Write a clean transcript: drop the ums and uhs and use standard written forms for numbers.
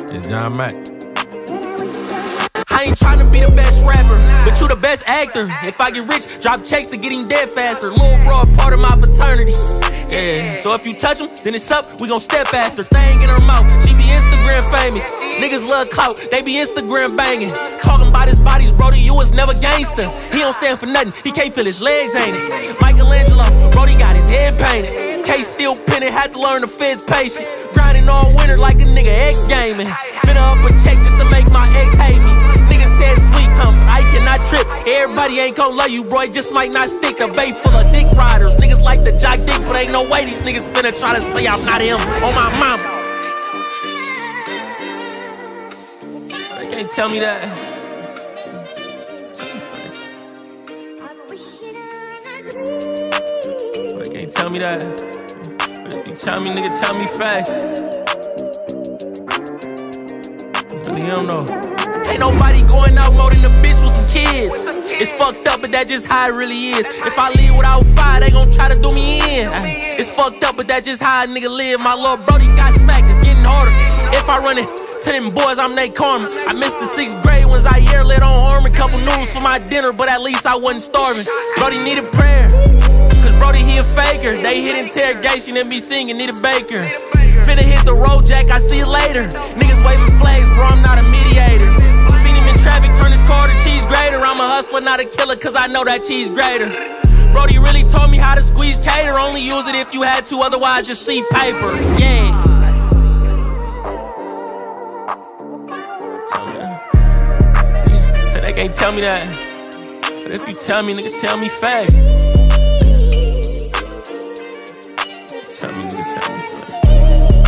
It's John Mack. I ain't tryna be the best rapper, but you the best actor. If I get rich, drop checks to get him dead faster. Lil' bro, a part of my fraternity. Yeah, so if you touch him, then it's up, we gon' step after. Thing in her mouth, she be Instagram famous. Niggas love clout, they be Instagram banging. Talking about his bodies, brody, you was never gangster. He don't stand for nothing, he can't feel his legs, ain't it? Michelangelo, brody got his head painted. Case still pinning, had to learn to fizz patient. Grinding all winter like a nigga X-gaming. Finna up a check just to make my ex hate me. Niggas said sweet hump, I cannot trip. Everybody ain't gon' love you, bro, it just might not stick. The bay full of dick riders. Niggas like to jock dick, but ain't no way these niggas finna try to say I'm not him on my mama. They can't tell me that. They can't tell me that. But if you tell me, nigga, tell me facts. None of them know. Ain't nobody going out more than a bitch with some kids. It's fucked up, but that just how it really is. If I leave without fire, they gon' try to do me in. It's fucked up, but that just how a nigga live. My little brody got smacked, it's getting harder. If I run it to them boys, I'm Nate Carmen. I missed the 6th grade when Zaire lit on arm. A couple noodles for my dinner, but at least I wasn't starving. Brody needed prayer, cause brody he a faker. They hit interrogation and be singing, need a baker. Finna hit the road, Jack, I see you later. Niggas waving flags, bro, I'm not a mediator. Seen him in traffic, turn his car to cheese grater. I'm a hustler, not a killer, cause I know that cheese grater. Brody really taught me how to squeeze cater. Only use it if you had to, otherwise just see paper. Yeah. Tell me that. So they can't tell me that. But if you tell me, nigga, tell me facts. Tell me, nigga, tell me facts.